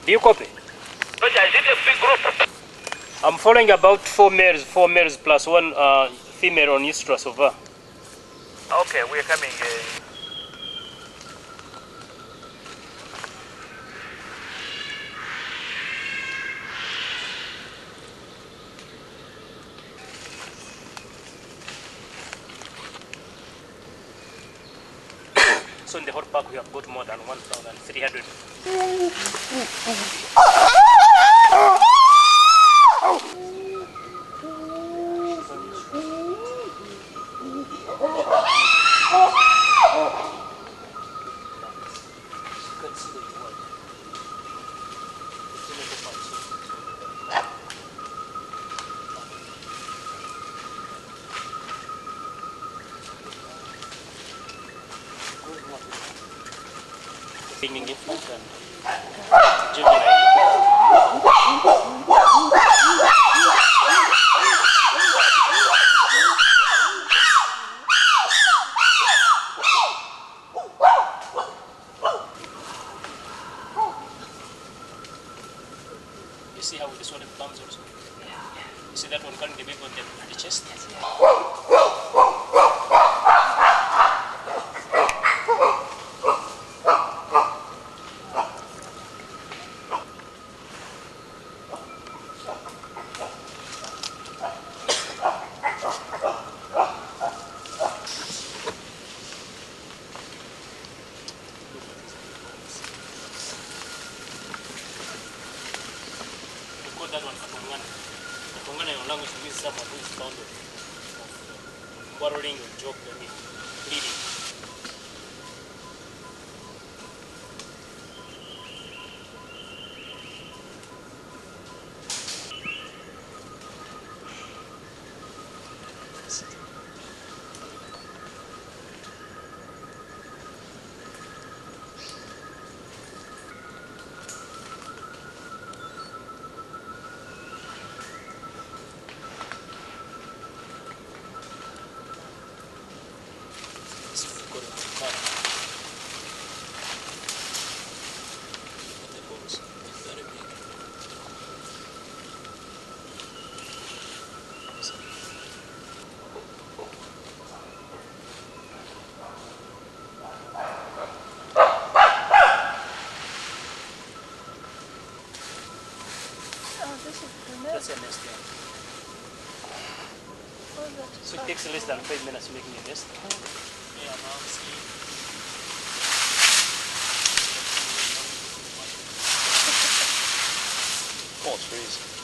Do you copy? Roger, is it a big group? I'm following about 4 males plus 1 female on Istra so far. Okay, we're coming. So in the whole park we have got more than 1,300. Being infant and juvenile. You see how this one comes also? Yeah. You see that one carrying the baby on the chest? Yes, yeah. That one Katongana in language means someone who is found of quarreling or joke, I mean, bleeding. That's a nest, yeah. So it takes less than 5 minutes making a nest. Yeah, now see. Oh, trees.